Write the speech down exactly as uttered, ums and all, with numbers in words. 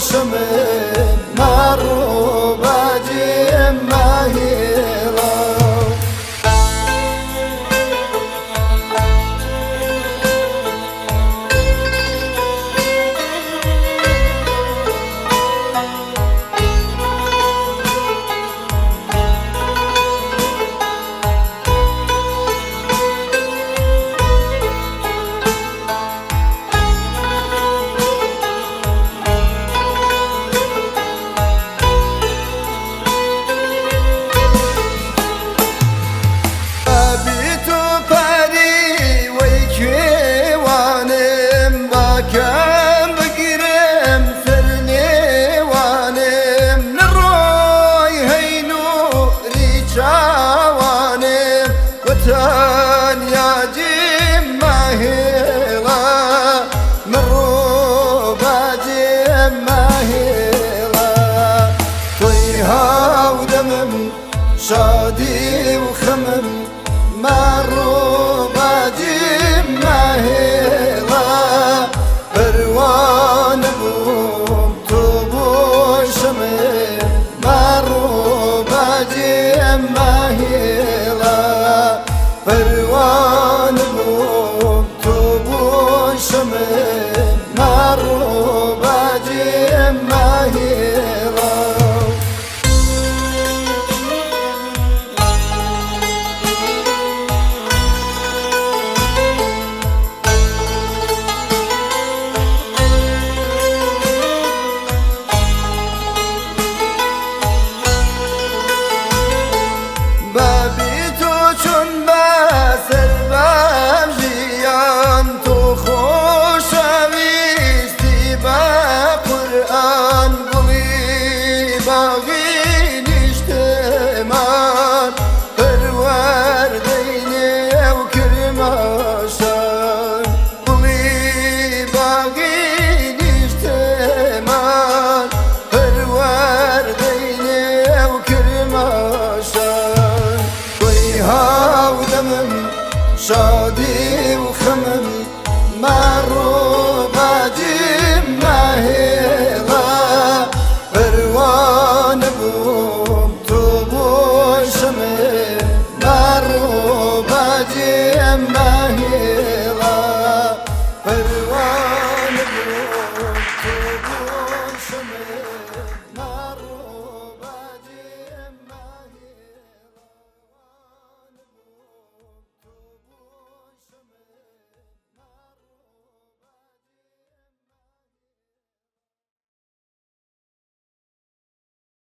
شمن مرو باجی ماهیلا يا جيم ماهيلا مرو باجيم ماهيلا طيها ودمم شادي وخمم مرو باجيم ماهيلا بروان بوم توبو شمم مرو باجيم ماهيلا پروان بوم تو بون شمن مرو باجی ماهیلا بابی تو چون سربم جیان تو خوشویستی با قرآن گلی باغی نیشتمان پروردین او کرماشان گلی باغی نیشتمان پروردین او کرماشان ها ودمم شادي وخمم مرو باجي ماهيلا بروان بوم توبو شمم مرو باجي